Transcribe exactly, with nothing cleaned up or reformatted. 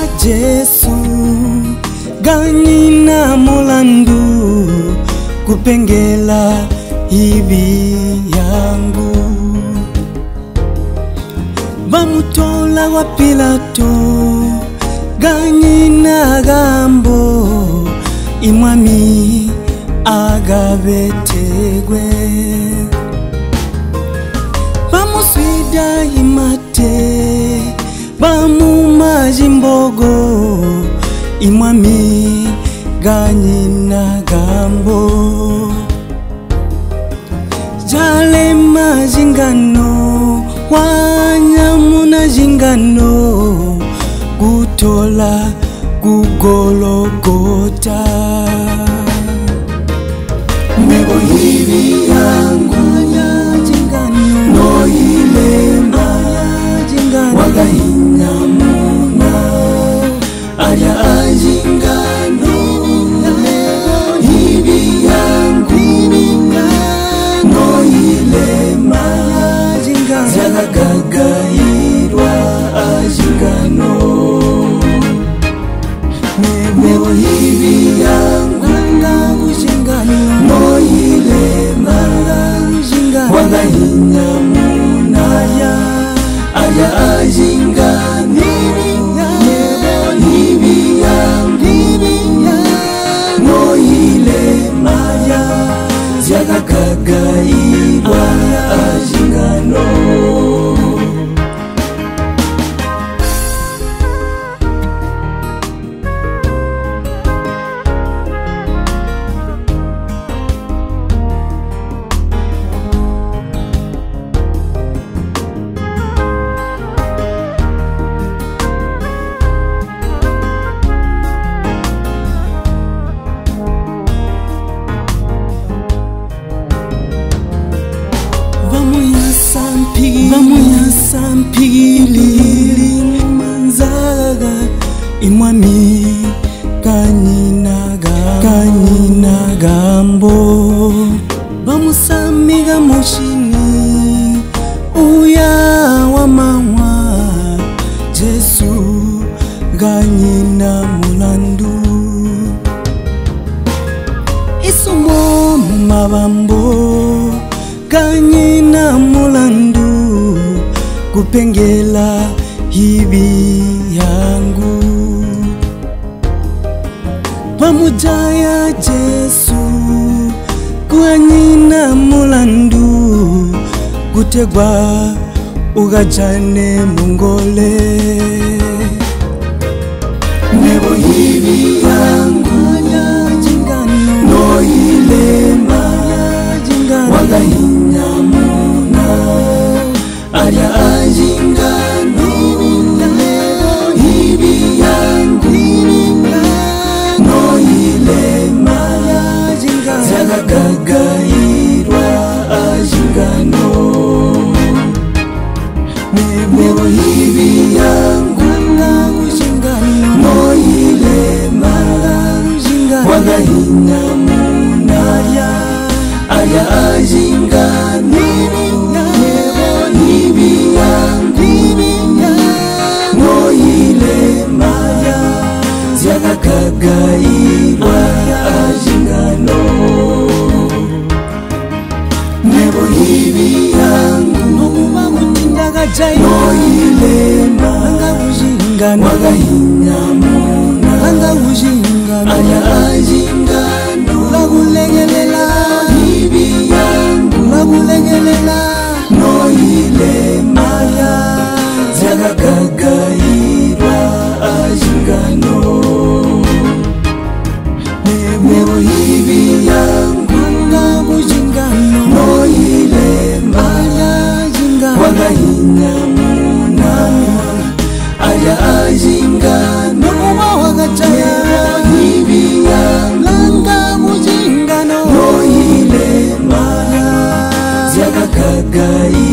Jesu ganina mulandu kupengela hivi yangu. Bamutola wa Pilato ganina gambo imwami agabetegwe. Bamuswida imate bamu majimbogo imwami ganyina gambo. Jale majingano wanyamuna jingano kutola kugologota. Nebo hivi yangu no ilemba wagahinyamuna aja ajingano. Hivi yangu no ilemba zagagairwa ajingano. Nebo hivi yangu no ilemba wagahinyamuna aja ajingano. Hivi yangu no ilemba zagagairwa ajingano. Vamuya sampili manzaga imwami kanyinaga kanyinagambo. Vamusamiga mushini uya wa mawa Jesu ganyina mulandu. Isumo mabambo ganyina mulandu kupengela hivi yangu. Pamujaya Jesu ganyina mulandu kutegwa ugajane mungole. Nebo hivi yangu no ilemba wagahinyamuna aja ajingano. Hivi yangu no ilemba zagagairwa ajingano. Nebo hivi yangu no ilemba wagahinyamuna aja ajingano. Hivi yangu no ilemba zagagairwa ajingano. Nebo hivi yangu no ilemba wagahinyamuna aja ajingano. Hivi yangu no ilemba zagagairwa ajingano. Nebo hivi yangu no ilemba wagahinyamuna aja ajingano. Hivi yangu no ilemba zagagairwa